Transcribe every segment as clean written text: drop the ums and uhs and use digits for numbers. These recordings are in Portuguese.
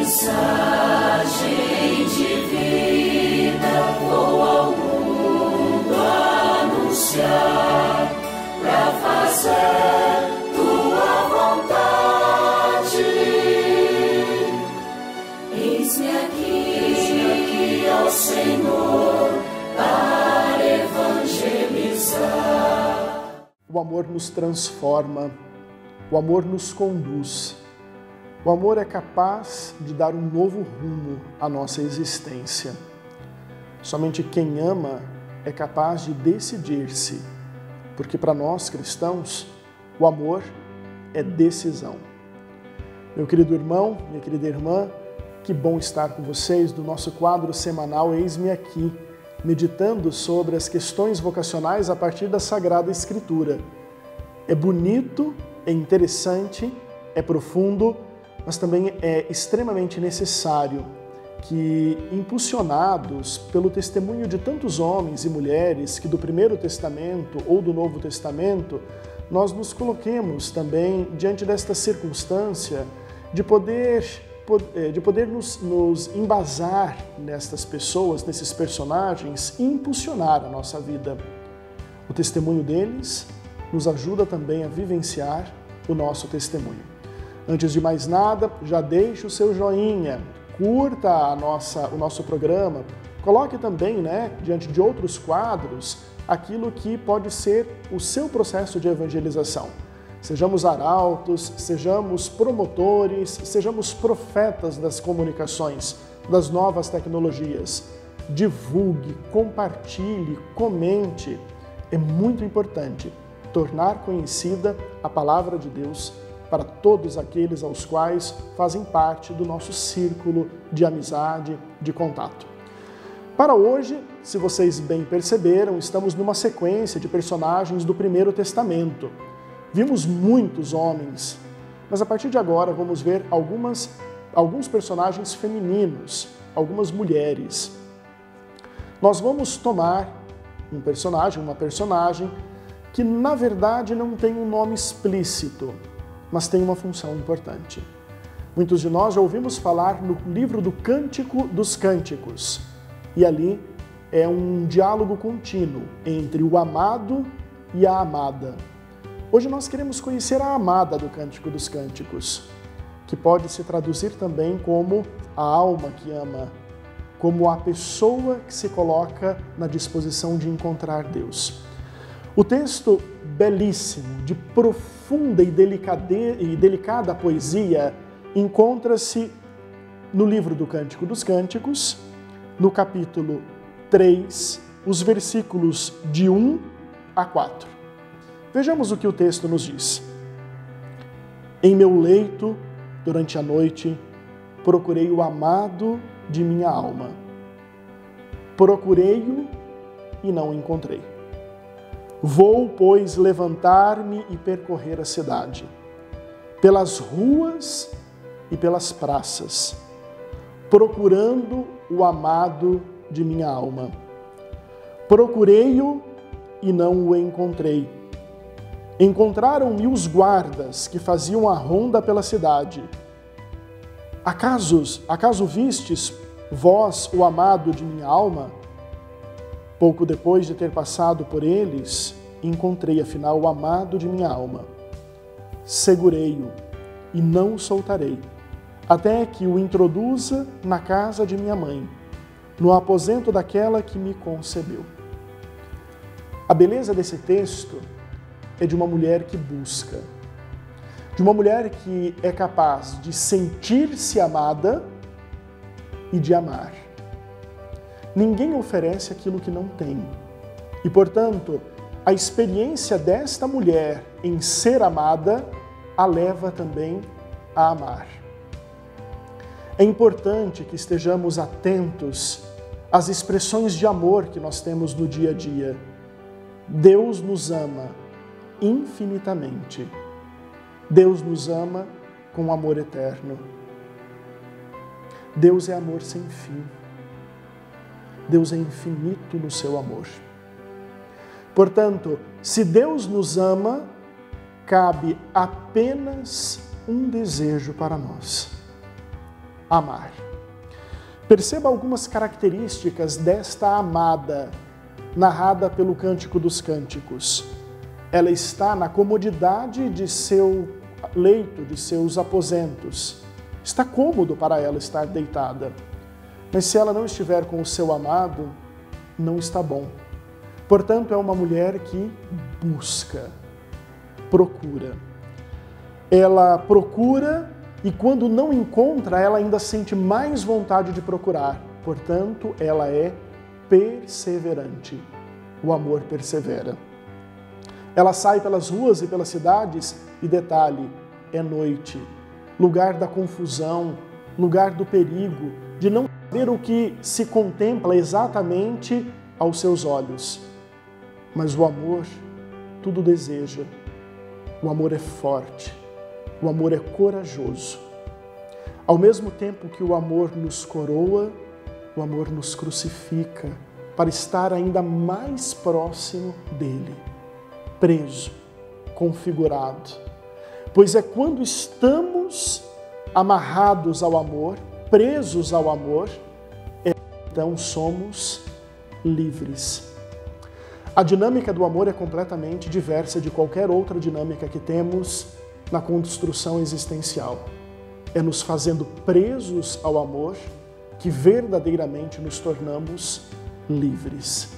Mensagem de vida vou ao mundo anunciar, pra fazer tua vontade. Eis-me aqui, ó Senhor, para evangelizar. O amor nos transforma, o amor nos conduz. O amor é capaz de dar um novo rumo à nossa existência. Somente quem ama é capaz de decidir-se, porque para nós cristãos, o amor é decisão. Meu querido irmão, minha querida irmã, que bom estar com vocês no nosso quadro semanal Eis-me Aqui, meditando sobre as questões vocacionais a partir da Sagrada Escritura. É bonito, é interessante, é profundo, mas também é extremamente necessário que, impulsionados pelo testemunho de tantos homens e mulheres que do Primeiro Testamento ou do Novo Testamento, nós nos coloquemos também diante desta circunstância de poder nos embasar nestas pessoas, nesses personagens e impulsionar a nossa vida. O testemunho deles nos ajuda também a vivenciar o nosso testemunho. Antes de mais nada, já deixe o seu joinha, curta o nosso programa, coloque também, diante de outros quadros, aquilo que pode ser o seu processo de evangelização. Sejamos arautos, sejamos promotores, sejamos profetas das comunicações, das novas tecnologias. Divulgue, compartilhe, comente. É muito importante tornar conhecida a palavra de Deus para todos aqueles aos quais fazem parte do nosso círculo de amizade, de contato. Para hoje, se vocês bem perceberam, estamos numa sequência de personagens do Primeiro Testamento. Vimos muitos homens, mas a partir de agora vamos ver alguns personagens femininos, algumas mulheres. Nós vamos tomar uma personagem que na verdade não tem um nome explícito, mas tem uma função importante. Muitos de nós já ouvimos falar no livro do Cântico dos Cânticos, e ali é um diálogo contínuo entre o amado e a amada. Hoje nós queremos conhecer a amada do Cântico dos Cânticos, que pode se traduzir também como a alma que ama, como a pessoa que se coloca na disposição de encontrar Deus. O texto belíssimo, de profunda e delicada poesia, encontra-se no livro do Cântico dos Cânticos, no capítulo 3, os versículos de 1 a 4. Vejamos o que o texto nos diz. Em meu leito, durante a noite, procurei o amado de minha alma. Procurei-o e não o encontrei. Vou, pois, levantar-me e percorrer a cidade, pelas ruas e pelas praças, procurando o amado de minha alma. Procurei-o e não o encontrei. Encontraram-me os guardas que faziam a ronda pela cidade. Acaso vistes, vós, o amado de minha alma? Pouco depois de ter passado por eles, encontrei afinal o amado de minha alma. Segurei-o e não o soltarei, até que o introduza na casa de minha mãe, no aposento daquela que me concebeu. A beleza desse texto é de uma mulher que busca, de uma mulher que é capaz de sentir-se amada e de amar. Ninguém oferece aquilo que não tem. E, portanto, a experiência desta mulher em ser amada a leva também a amar. É importante que estejamos atentos às expressões de amor que nós temos no dia a dia. Deus nos ama infinitamente. Deus nos ama com amor eterno. Deus é amor sem fim. Deus é infinito no seu amor. Portanto, se Deus nos ama, cabe apenas um desejo para nós: amar. Perceba algumas características desta amada, narrada pelo Cântico dos Cânticos. Ela está na comodidade de seu leito, de seus aposentos. Está cômodo para ela estar deitada. Mas se ela não estiver com o seu amado, não está bom. Portanto, é uma mulher que busca, procura. Ela procura e quando não encontra, ela ainda sente mais vontade de procurar. Portanto, ela é perseverante. O amor persevera. Ela sai pelas ruas e pelas cidades e, detalhe, é noite. Lugar da confusão, lugar do perigo, de não saber o que se contempla exatamente aos seus olhos. Mas o amor tudo deseja. O amor é forte. O amor é corajoso. Ao mesmo tempo que o amor nos coroa, o amor nos crucifica para estar ainda mais próximo dele, preso, configurado. Pois é quando estamos amarrados ao amor, presos ao amor, então somos livres. A dinâmica do amor é completamente diversa de qualquer outra dinâmica que temos na construção existencial. É nos fazendo presos ao amor que verdadeiramente nos tornamos livres.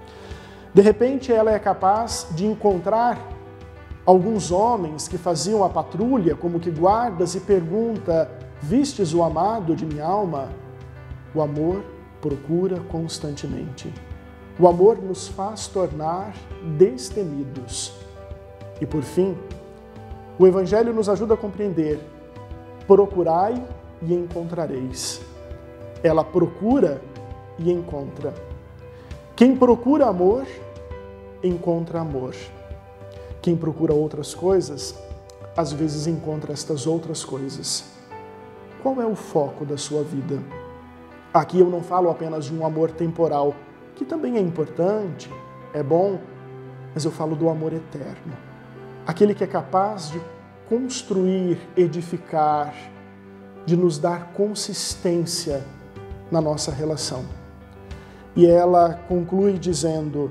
De repente, ela é capaz de encontrar alguns homens que faziam a patrulha como que guardas e pergunta: vistes o amado de minha alma? O amor procura constantemente. O amor nos faz tornar destemidos. E por fim, o Evangelho nos ajuda a compreender: procurai e encontrareis. Ela procura e encontra. Quem procura amor, encontra amor. Quem procura outras coisas, às vezes encontra estas outras coisas. Qual é o foco da sua vida? Aqui eu não falo apenas de um amor temporal, que também é importante, é bom, mas eu falo do amor eterno. Aquele que é capaz de construir, edificar, de nos dar consistência na nossa relação. E ela conclui dizendo: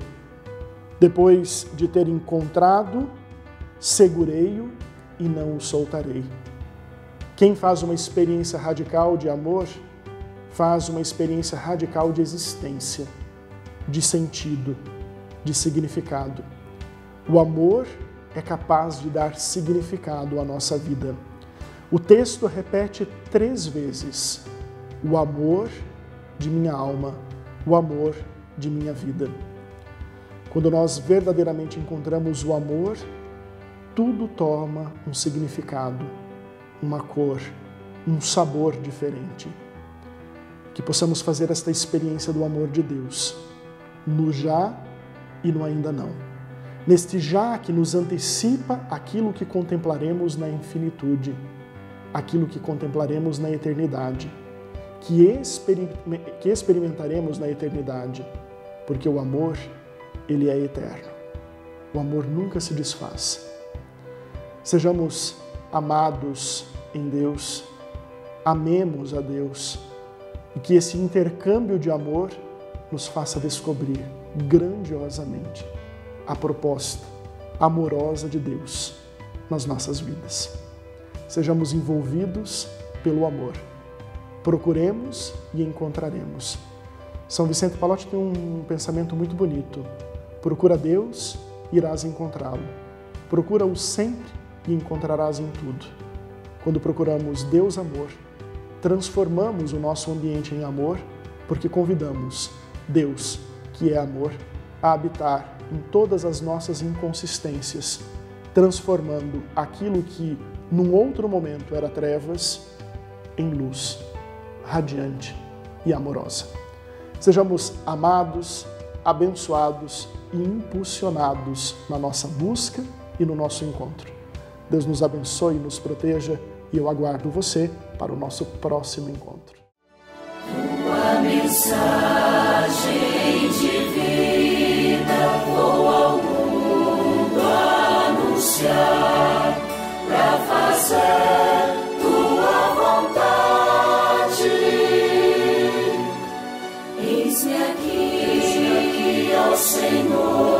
depois de ter encontrado, segurei-o e não o soltarei. Quem faz uma experiência radical de amor, faz uma experiência radical de existência, de sentido, de significado. O amor é capaz de dar significado à nossa vida. O texto repete 3 vezes: o amor de minha alma, o amor de minha vida. Quando nós verdadeiramente encontramos o amor, tudo toma um significado, uma cor, um sabor diferente. Que possamos fazer esta experiência do amor de Deus, no já e no ainda não. Neste já que nos antecipa aquilo que contemplaremos na infinitude, aquilo que contemplaremos na eternidade, que experimentaremos na eternidade, porque o amor, ele é eterno. O amor nunca se desfaz. Sejamos amados em Deus, amemos a Deus, e que esse intercâmbio de amor nos faça descobrir grandiosamente a proposta amorosa de Deus nas nossas vidas. Sejamos envolvidos pelo amor. Procuremos e encontraremos. São Vicente Pallotti tem um pensamento muito bonito. Procura Deus, irás encontrá-lo. Procura-o sempre e encontrarás em tudo. Quando procuramos Deus amor, transformamos o nosso ambiente em amor, porque convidamos Deus, que é amor, a habitar em todas as nossas inconsistências, transformando aquilo que num outro momento era trevas em luz, radiante e amorosa. Sejamos amados, abençoados e impulsionados na nossa busca e no nosso encontro. Deus nos abençoe e nos proteja, e eu aguardo você para o nosso próximo encontro. Tua mensagem de vida vou ao mundo anunciar, para fazer tua vontade. Senhor.